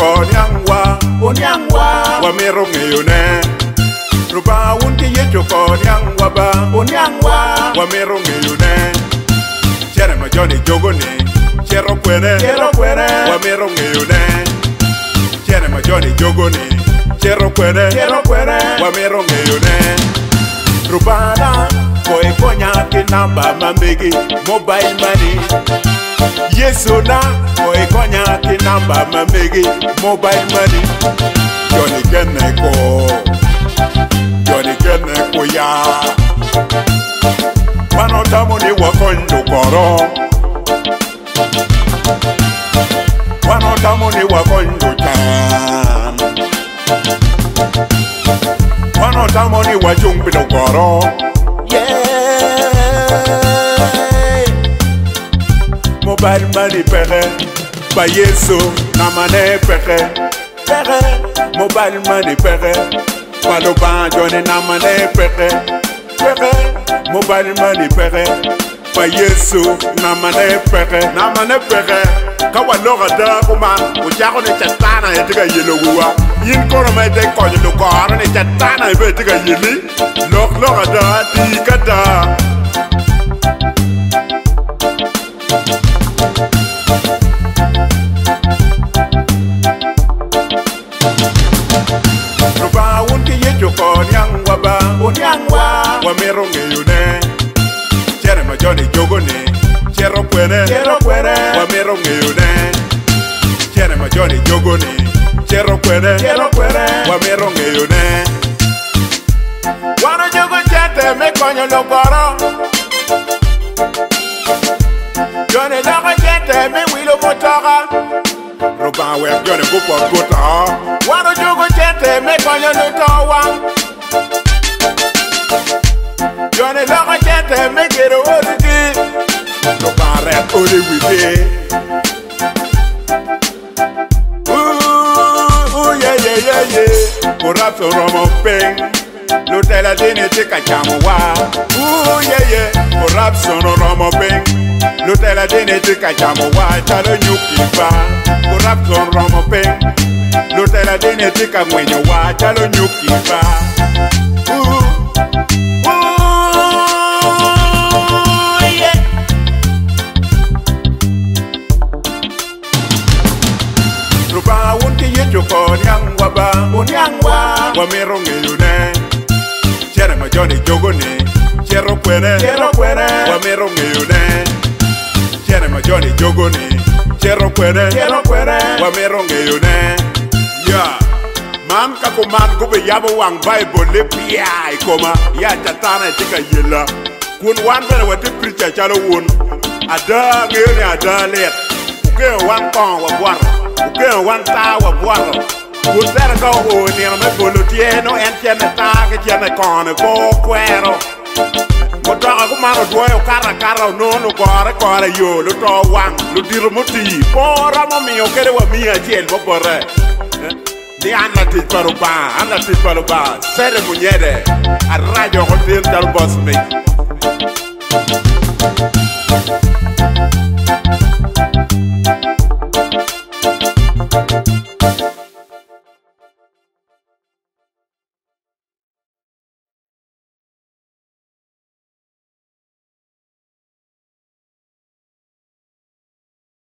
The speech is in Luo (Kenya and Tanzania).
choko nyangwa wa mero ngeyone ruba unti ye choko nyangwa ba wa mero ngeyone chere ma joni jogoni chero kwene wa mero ngeyone chere ma joni jogoni chero kwene wa mero ngeyone rubana boy konya ke namba mambegi mobile money yeso na boy konya ke namba mambegi mobile money Johnny Keneko ya Mano tamoni wakondo koro Mano tamoni wakondo tan Mano tamoni wajumbido koro Mobile money pere Ba yeso na mane pere Mobile money pere Palo ban Johnny na mane pere Mobile money pere Ba yeso na mane pere Kawa loga da kuma Ujako ne chatana ya tiga yelo guwa Yin kono me de konyo lukoro ne chatana ya tiga yeli Loga da tika da Ruba unti ye choko nyangwa ba wa mero ngeyune chere ma joni jogoni chero kwene wa mero ngeyune chere ma joni jogoni chero kwene wa mero ngeyune wano jogo chete me konyo lokoro joni logo chete me wilo motoka Ruba we joni kupo kuta wano jogo chete me konyo lutowa Johnny logo chete me gero olidi Ruba rap oli wide yeah Kurap so romo peng Lutela dine tika chamuwa yeah Kurap so romo peng Lutela dine tika chamuwa Chalo nyukipa Kurap so romo peng Lutela dine tika mwenye wa Chalo nyukipa yeah Ruba unti ye choko nyangwa ba wa mero ngeyune chere ma joni jogoni chero kwene wa mero ngeyune chere ma joni jogoni chero kwene wa mero ngeyune ya mam ka ko man go be yabo wang bible le pia ikoma ya tatana tika yela kun wan bere wati preacher chalo won ada ngeyune ada let uke wan kon wa bwar uke wan ta wa bwar Usera go ho ni me bolutieno en tiene ta que tiene con go cuero Motoka ko maro duoyo kara no gore yo lo to wang lo diro moti pora mo mio kere wa mia jel bo bore Ni anda ti paruba sere munyede a radio hotel dal boss me